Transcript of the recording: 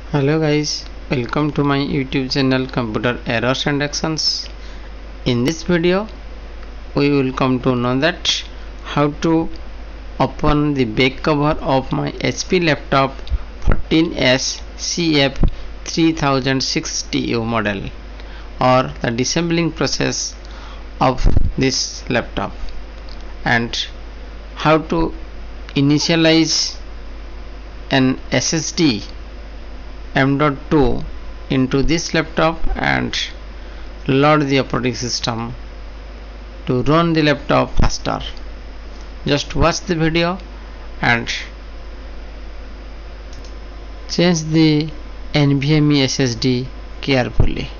Hello guys, welcome to my YouTube channel Computer Errors and Actions. In this video we will come to know that how to open the back cover of my HP laptop 14S CF3060U model, or the disassembling process of this laptop, and how to initialize an SSD M.2 into this laptop and load the operating system to run the laptop faster. Just watch the video and change the NVMe SSD carefully.